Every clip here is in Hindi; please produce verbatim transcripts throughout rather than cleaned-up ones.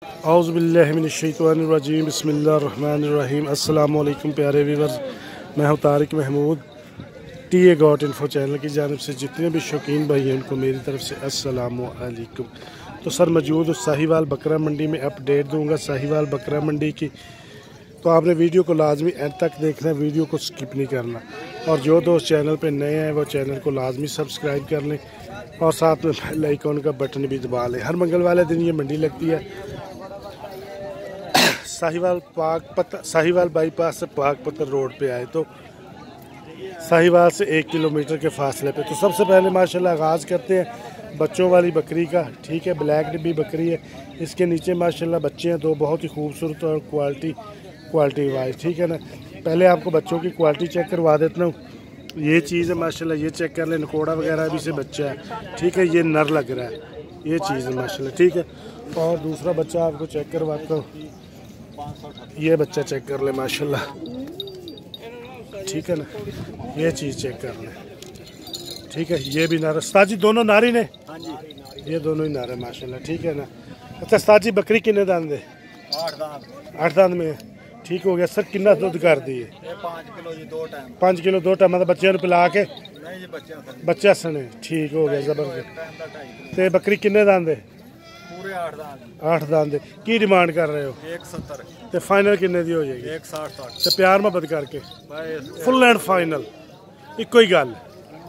औज़ु बिल्लाहि मिनश्शैतानिर्रजीम बिस्मिल्लाहिर्रहमानिर्रहीम। अस्सलाम वालेकुम प्यारे व्यूअर्स, मैं हूँ Tariq Mahmood. T A got info channel की जानिब से जितने भी शौकीन भाई हैं उनको मेरी तरफ से अस्सलाम वालेकुम। तो सर मौजूद साहिवाल बकरा मंडी में अपडेट दूंगा साहिवाल बकरा मंडी की। तो आपने वीडियो को लाजमी एंड तक देखना, वीडियो को स्किप नहीं करना। और जो दोस्त चैनल पे नए हैं वो चैनल को लाजमी सब्सक्राइब कर लें और साथ में बेल आइकन का बटन भी दबा लें। हर मंगल वाले दिन ये मंडी लगती है साहिवाल पाक पत्थर साहिवाल बाईपास से पाक पत्थर रोड पे आए तो साहिवाल से एक किलोमीटर के फासले पे। तो सबसे पहले माशाल्लाह आगाज़ करते हैं बच्चों वाली बकरी का। ठीक है, ब्लैक डिब्बी बकरी है। इसके नीचे माशाल्लाह बच्चे हैं दो, बहुत ही खूबसूरत और क्वालिटी क्वालिटी वाइज। ठीक है ना, पहले आपको बच्चों की क्वालिटी चेक करवा देता हूँ। ये चीज़ है माशाल्लाह, ये चेक कर ले, नकोड़ा वगैरह भी से बच्चा है। ठीक है, ये नर लग रहा है, ये चीज़ है माशाल्लाह। ठीक है, और दूसरा बच्चा आपको चेक करवाता हूँ। ये बच्चा चेक कर ले माशाल्लाह। ठीक है ना, ये चीज़ चेक कर ले। ठीक है, ये भी नारा स्ताजी दोनों नारी ने। हाँ जी, ये दोनों ही नारे माशाल्लाह। ठीक है ना। अच्छा स्ताजी बकरी किन्ने दांत दे? आठ दांत। आठ दांत में ठीक हो गया। सर किन्ना दुध कर दी है? पाँच किलो जी दो टाइम। पाँच किलो दो टाइम मतलब बच्चे पिला के? नहीं जी, बच्चे सने। ठीक हो गया, जबरदस्त। ते बकरी किन्ने दांत दे? पूरे आठ दांत। आठ दांत दे। की डिमांड कर रहे हो? एक सत्तर। ते फाइनल किन्ने दी हो जाएगी? एक साठ साठ। ते प्यार मोहब्बत करके फुल एंड फाइनल इको ही गल।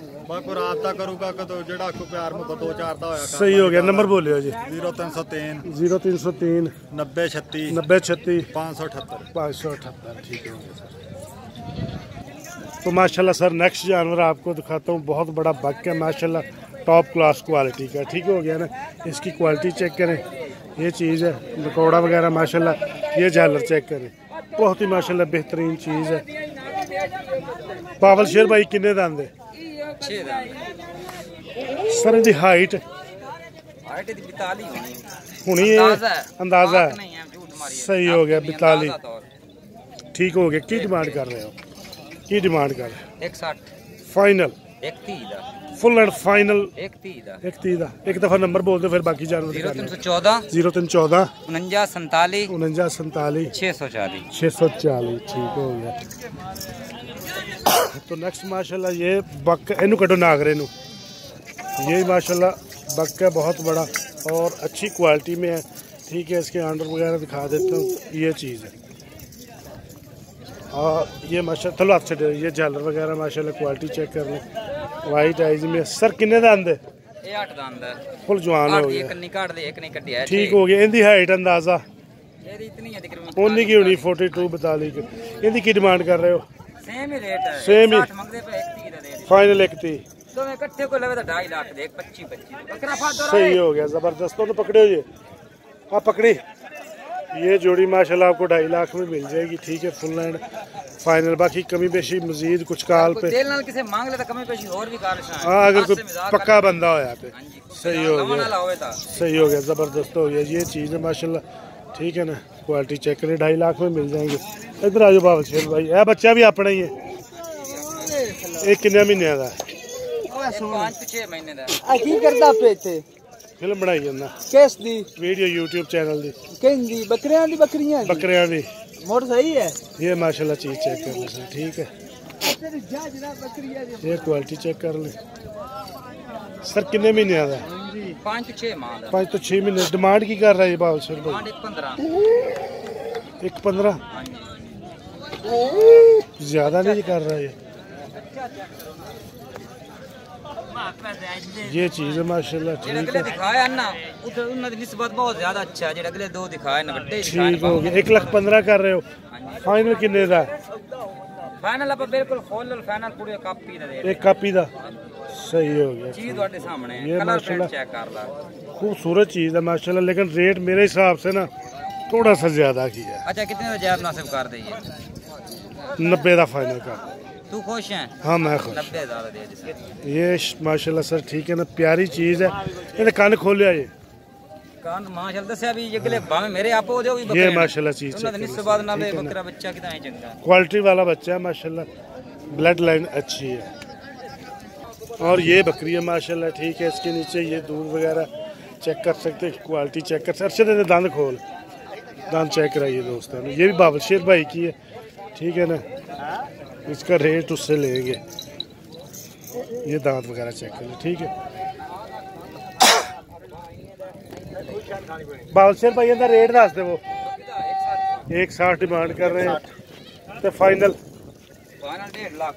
सही हो गया। नंबर बोलियो जी। जीरो तीन सौ तीन जीरो तीन सौ तीन नब्बे छत्ती नब्बे छत्ती पाँच सौ अठहत्तर पाँच सौ अठहत्तर। ठीक हो गया सर। तो माशाल्लाह सर नेक्स्ट जानवर आपको दिखाता हूँ। बहुत बड़ा बक है माशाल्लाह, टॉप क्लास क्वालिटी का। ठीक हो गया ना, इसकी क्वालिटी चेक करें। ये चीज़ है नकोड़ा वगैरह माशाल्लाह। ये झालर चेक करें, बहुत ही माशाल्लाह बेहतरीन चीज़ है। पावल शेर भाई किन्ने दांत दे? सर इनकी हाइट हुनी है, अंदाजा है। सही हो गया, बताली। ठीक हो गया। की डिमांड कर रहे हो? की डिमांड कर रहे हो? एक साठ फाइनल। फुल एंड फाइनल एक तीदा। एक दफा नंबर बोल दो फिर बाकी जानवर। जीरो तीन सौ चौदह जीरो तीन चौदह उनंजा संताली उनंजा संताली छः सौ चालीस छः सौ चालीस। ठीक हो गया। तो नेक्स्ट माशाल्लाह ये बक इनू कटो नागरे नू। ये माशाल्लाह बक है, बहुत बड़ा और अच्छी क्वालिटी में है। ठीक है, इसके आंडर वगैरह दिखा देता हूँ। ये चीज़ है और ये माशाल्लाह चलो आपसे ये झालर वगैरह माशाल्लाह क्वालिटी चेक कर लें। वाइट आइज में। सर किन्ने दांत है? आठ दांत है। फुल जवान हो गया। ठीक हो गया। इनकी हाइट अंदाजा उन्नी की होनी फोर्टी टू बताली की। इनकी की डिमांड कर रहे हो? सेम ही रेट है। सेम ही फाइनल एक ती इकट्ठे को लगे तो ढाई लाख दे पच्चीस पच्चीस। सही हो गया, जबरदस्त। तो पकड़े हो ये, आप पकड़ी। ये जोड़ी माशाल्लाह आपको ढाई लाख में मिल जाएगी। ठीक है, फुल एंड फाइनल। बाकी कमी पेशी मजीद कुछ काल पे किसे मांग ले तो कमी पेशी और भी कार। हाँ, अगर कोई पक्का बंदा हो पे। सही हो गया, सही हो गया, जबरदस्त हो गया। ये चीज़ है माशाल्लाह। ठीक है ना, क्वालिटी चेक करें, ढाई लाख में मिल जाएंगे। इधर आ जाओ बाबा शेर भाई। यह बच्चा भी अपना ही है। एक किन्ने महीने का? फिल्म बनाई जाना। किस दी? वीडियो यूट्यूब चैनल दी। कहंदी बकरियां दी बकरियां दी बकरियां दी मोड़ सही है। ये माशाल्लाह चीज चेक कर ले सर। ठीक है, ये क्वालिटी चेक कर ले सर। किन्ने महीने का? पाँच तो छः माह पाँच तो छः महीने। डिमांड की कर रहा है बाबा सर भाई? एक पंद्रह। ज्यादा नहीं कर रहा है ये चीज़ है माशाल्लाह। ठीक है, दिखाया ना उधर निस्बत बहुत ज्यादा अच्छा है। अगले दो दिखाए ना बड़े। ठीक हो गया। एक लाख पंद्रह कर रहे हो। फाइनल किन्ने दा? फाइनल आप बिल्कुल खोल फाइनल पूरे कापी दा दे। एक कापी दा। सही हो गया। चीज ਤੁਹਾਡੇ सामने है, ये माशाल्लाह चेक कर ला। खूबसूरत चीज है माशाल्लाह, लेकिन रेट मेरे हिसाब से ना थोड़ा सा ज्यादा किया। अच्छा, कितने का जायज मुनासिब कर दे? नब्बे का फाइनल का। तू खुश है? हाँ मैं खुश। नब्बे ज़्यादा दे दे। ये माशाल्लाह सर ठीक है ना, प्यारी चीज़ है। ये कान खोल लिया, ये कान माशाल्लाह से अभी ये गले बामे मेरे आप हो जाओ। ये माशाल्लाह चीज़ है, बाद ना ले बकरा बच्चा कितना है चंगा, क्वालिटी वाला बच्चा है माशाल्लाह, ब्लड लाइन अच्छी है। और ये बकरी है माशाल्लाह ठीक है। इसके नीचे ये दूध वगैरह चेक कर सकते, क्वालिटी चेक कर सकते। अच्छे दे दांत खोल, दांत चेक कराइए दोस्तों, ये भी बाबर शेर भाई की है, ठीक है ना। इसका रेट उससे लेंगे, ये दांत वगैरह चेक कर लो, ठीक है। बाबर शेर भाई का रेट दस दे, वो एक साठ डिमांड कर रहे हैं, तो फाइनल डेढ़ लाख।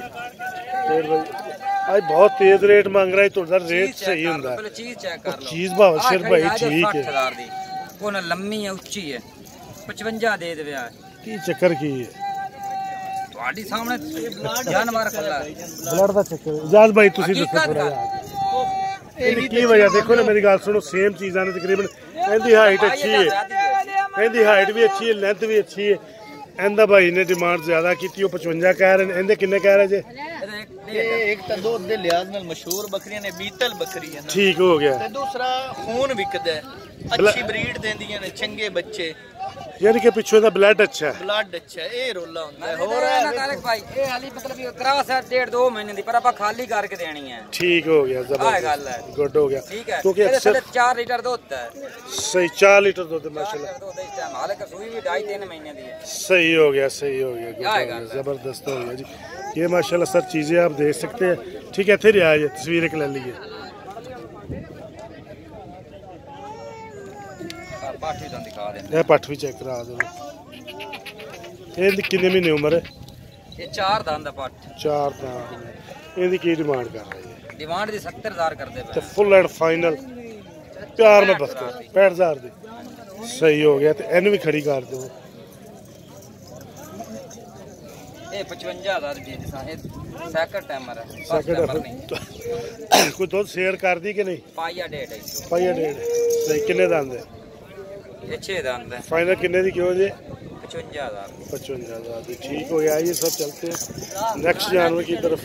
आज बहुत तेज रेट मांग रहा है, तो रेट सही होता है। चीज बाबर शेर भाई ठीक है, लम्मी है उच्ची है, पचवंजा दे दे की चक्कर की है सामने जानवर ब्लड का चक्कर। इजाज भाई तुसी दसो थोड़ा यार की वजह, देखो ना मेरी गल सुनो, सेम चीज़ां ने तकरीबन, इहदी हाइट अच्छी है, इहदी हाइट भी अच्छी है, लेंथ भी अच्छी है। इंदा भाई ने डिमांड ज्यादा की, पचवंजा कह रहे हैं, इहदे किन्ने कह रहे जे? एक तो दूध दे लिहाज नाल मशहूर बकरियां ने, बीतल बकरी है ना, ठीक हो गया। ते दूसरा खून विकदा है, अच्छी ब्रीड देंदियां ने, चंगे बच्चे, यानी कि पिछों दा ब्लड अच्छा है, ब्लड अच्छा है, ए रोला हुंदा है। और तारिक भाई ए हाली मतलब क्रॉस है डेढ़ दो महीने दी, पर आपा खाली करके देनी है। ठीक हो गया, जबरदस्त, गुड हो गया, क्योंकि अक्सर चार लीटर दूध है, सही चार लीटर दूध माशाल्लाह, दूध इस टाइम हाले का सुई भी ढाई तीन महीने दी है। सही हो गया, सही हो गया, जबरदस्त हो गया जी। ये माशाल्लाह सर चीजें आप देख सकते हैं, ठीक है। फिर आइए तस्वीर एक ले लीजिए, पठ भी चेक करा दो। ये कितने महीने उम्र है? ये चार दांत पठ, चार दांत। इहदी की डिमांड कर रही है? डिमांड दी सत्तर हजार कर दे, तो फुल एंड फाइनल प्यार में बस पैंठ हजार दी, सही हो गया। तो इन भी खड़ी कर दो, पचवंजा हजार सैकड़ टाइमर है, कोई दुध शेयर कर दी कि नहीं? पाइया डेढ़ पाइया डेढ़, सही। किन्ने दांत है? ये छह दांत है। फाइनल किन्ने दी क्यों जी? पचवंजा हजार पचवंजा हजार दी, ठीक हो गया। ये सब चलते हैं नेक्स्ट जानवर की तरफ।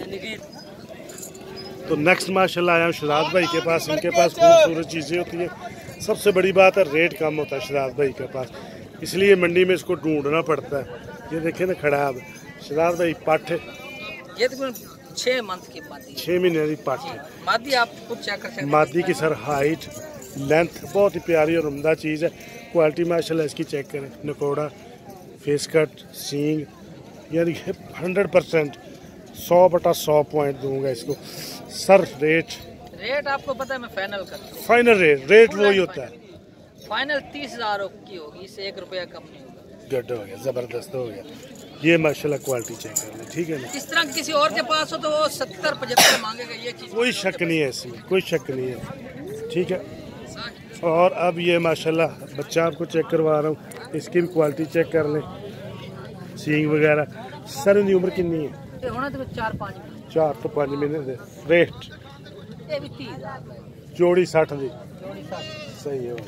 तो नेक्स्ट माशाल्लाह आया हूँ शहजाद भाई के पास, इनके पास खूबसूरत चीज़ें होती हैं। सबसे बड़ी बात है रेट कम होता है शहजाद भाई के पास, इसलिए मंडी में इसको ढूंढना पड़ता है। ये देखे ना खड़ा है शहजाद भाई, पठ ये तो छह मंथ की मादी, छह महीने की पठ मादी। आप कुछ चेक कर सकते हैं, मादी की सर हाइट लेंथ बहुत ही प्यारी और उम्दा चीज़ है। क्वालिटी माशाल्लाह इसकी चेक करें, नकोड़ा, फेस कट, सींग, यानी हंड्रेड परसेंट सौ बटा सौ पॉइंट दूंगा इसको। सर रेट रेट आपको पता है, मैं फाइनल कर फाइनल रेट रेट वही होता है, फाइनल तीस हजार की होगी, इससे एक रुपया कम नहीं होगा। गड्ढा हो गया, जबरदस्त हो गया। ये माशाल्लाह क्वालिटी चेक कर ले, ठीक है ना। इस तरह किसी और के पास हो तो वो सत्तर पचहत्तर मांगेगा, ये चीज कोई शक नहीं है इसमें, कोई शक नहीं है, ठीक है। और अब ये माशाल्लाह बच्चा आपको चेक करवा रहा हूँ, इसकी भी क्वालिटी चेक कर लें, सींग वगैरह। सर इनकी उम्र कितनी है? तो चार पाँच चार तो पाँच महीने दे। रेट जोड़ी साठ दी, सही है।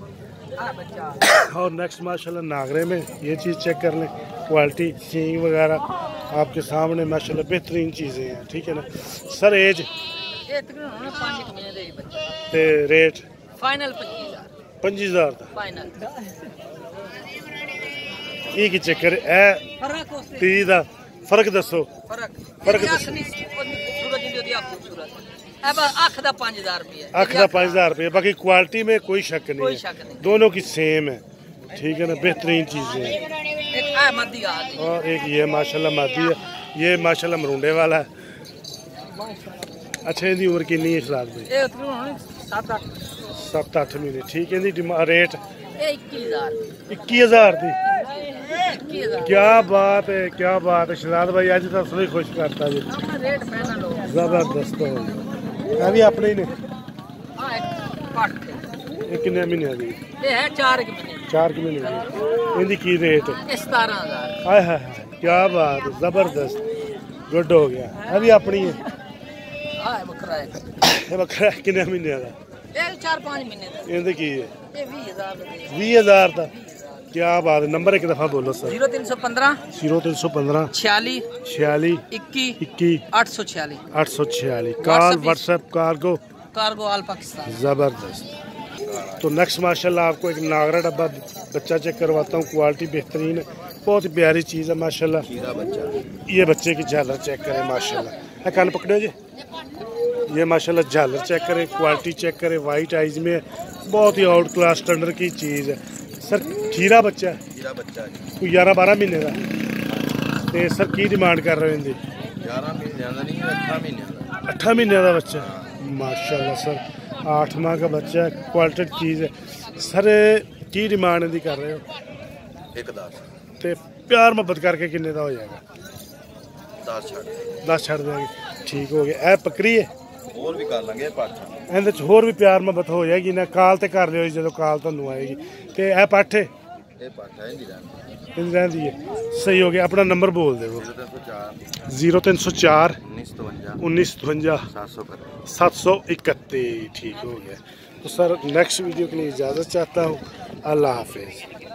और नेक्स्ट माशाल्लाह नागरे में ये चीज़ चेक कर लें, क्वालिटी सींग वगैरह आपके सामने माशाल्लाह बेहतरीन चीज़ें हैं, ठीक है ना। सर एज ते रेट फाइनल पच्चीस हजार पंजी हजार फाइनल। ये की चक्कर है ती दा फर्क दसो। फर्क फर्क अख दा पाँच हजार रुपये, अख दा पाँच हजार रुपये। बाकी क्वालिटी में कोई शक नहीं है, दोनों की सेम है, ठीक है ना, बेहतरीन चीज़ें हैं। और एक ये माशाल्लाह मादी है, ये माशाल्लाह मरूंडे वाला है। अच्छा इनकी उम्र कितनी है शहजाद भाई? सत्त अठ महीने, ठीक है। रेट इक्की हजार दी, क्या बात है, क्या बात है शहजाद भाई, अज तो असली खुश करता जी, जबरदस्त हो गया। है भी अपने ही ने किन्ने महीने दी? चार चार महीने इनकी की रेट? सतारह हजार। हाय हाय क्या बात है, जबरदस्त, गुड हो गया। है भी अपनी है, बकरा किन्ने महीने का? चार पाँच महीने इनकी की है? बीस हजार का, क्या बात है। नंबर एक दफा बोलो सर। जीरो तीन सौ पंद्रह जीरो तीन सौ पंद्रह छियाली छियाली इक्की इक्की आठ सौ छियाली आठ सौ छियाली। Call WhatsApp cargo cargo all Pakistan, जबरदस्त। तो नेक्स्ट माशाल्लाह आपको एक नागरा डब्बा बच्चा चेक करवाता हूँ, क्वालिटी बेहतरीन है, बहुत ही प्यारी चीज़ है माशाल्लाह। ये बच्चे की झालर चेक करें माशाल्लाह, कान पकड़ो जी, ये माशाल्लाह झालर चेक करें, क्वालिटी चेक करें, वाइट आइज में बहुत ही आउट क्लास स्टैंडर्ड की चीज़ है। सर खीरा बच्चा खीरा बच्चा जी कोई ग्यारह बारह महीने का तो सर की डिमांड कर रहे हो इनकी ग्यारह महीने का नहीं अठारह महीने का अठा महीने का बच्चा माशाल्लाह सर आठ माह का बच्चा है क्वालिटेड चीज़ है सर की डिमांड इनकी कर रहे हो एक दस तो प्यार मोहब्बत करके किन्ने का हो जाएगा दस छड़ दस छड़ देंगे ठीक हो गया। ए पकड़ी है और भी कर लेंगे पठ ਇਹਦੇ ਚ ਹੋਰ ਵੀ ਪਿਆਰ ਮੁਹੱਬਤ ਹੋ ਜਾਏਗੀ ਨਾ ਕਾਲ ਤੇ ਕਰ ਲਿਓ ਜਦੋਂ ਕਾਲ ਤੁਹਾਨੂੰ ਆਏਗੀ ਤੇ ਇਹ ਪਾਠੇ ਇਹ ਪਠ ਹੈ ਨਹੀਂ ਰਹਿੰਦੀ ਇੰਜ ਰਹਿੰਦੀ ਹੈ ਸਹੀ ਹੋ ਗਿਆ। ਆਪਣਾ ਨੰਬਰ ਬੋਲ ਦਿਓ ਜ਼ੀਰੋ ਤਿੰਨ ਸੌ ਚਾਰ उन्नीस सतवंजा सात सौ इकतीस ठीक हो गया। तो सर नेक्स्ट वीडियो के लिए इजाज़त चाहता हूँ। अल्लाह हाफिज़।